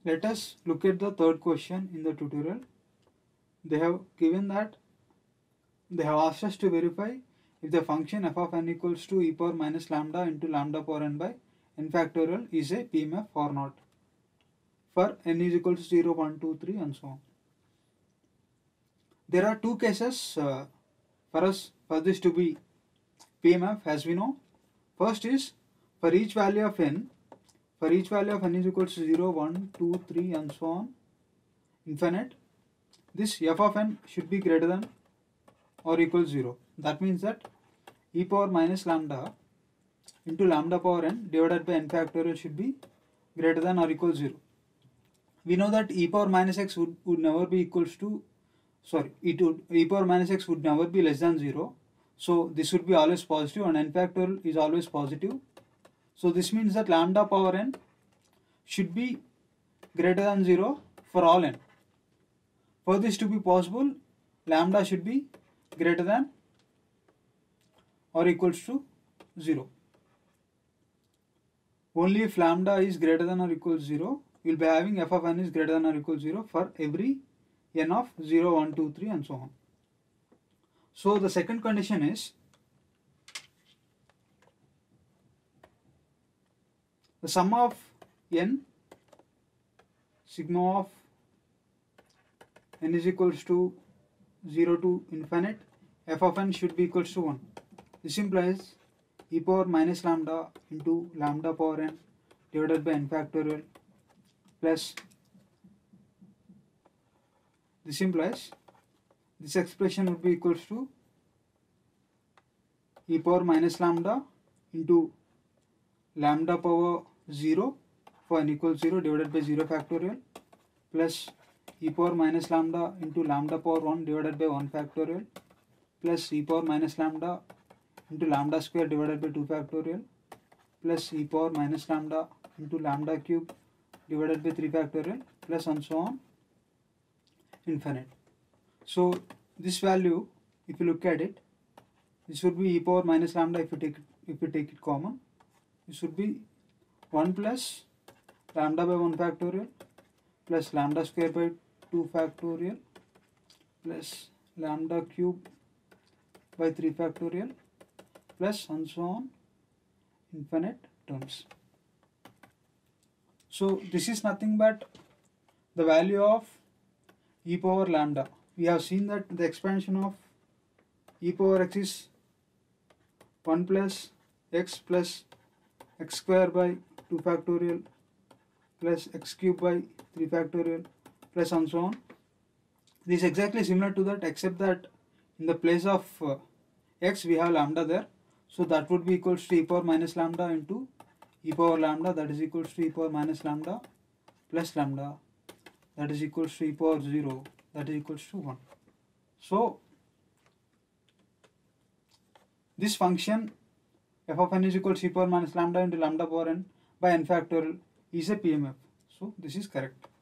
Let us look at the third question in the tutorial. They have given that they have asked us to verify if the function f of n equals to e power minus lambda into lambda power n by n factorial is a PMF or not for n is equal to 0, 1, 2, 3 and so on. There are two cases for this to be PMF as we know. First is for each value of n is equal to 0, 1, 2, 3 and so on infinite, this f of n should be greater than or equal to 0. That means that e power minus lambda into lambda power n divided by n factorial should be greater than or equal to 0. We know that e power minus x would never be equals to, e power minus x would never be less than 0. So this would be always positive and n factorial is always positive. So this means that lambda power n should be greater than 0 for all n. For this to be possible, lambda should be greater than or equals to 0. Only if lambda is greater than or equal to 0, we will be having f of n is greater than or equal to 0 for every n of 0, 1, 2, 3 and so on. So the second condition is the sum of n, sigma of n is equals to 0 to infinite, f of n should be equals to 1. This implies e power minus lambda into lambda power n divided by n factorial plus, this implies this expression would be equals to e power minus lambda into lambda power 0 for n equals 0 divided by 0 factorial plus e power minus lambda into lambda power 1 divided by 1 factorial plus e power minus lambda into lambda square divided by 2 factorial plus e power minus lambda into lambda cube divided by 3 factorial plus and so on infinite. So this value, if you look at it, this would be e power minus lambda if you take it common. This would be 1 plus lambda by 1 factorial plus lambda square by 2 factorial plus lambda cube by 3 factorial plus and so on infinite terms. So this is nothing but the value of e power lambda. We have seen that the expansion of e power x is 1 plus x square by 2 factorial plus x cube by 3 factorial plus and so on. This is exactly similar to that, except that in the place of x we have lambda there. So that would be equals to e power minus lambda into e power lambda, that is equals to e power minus lambda plus lambda, that is equals to e power 0, that is equals to 1. So this function f of n is equals to e power minus lambda into lambda power n by n factorial is a PMF. So this is correct.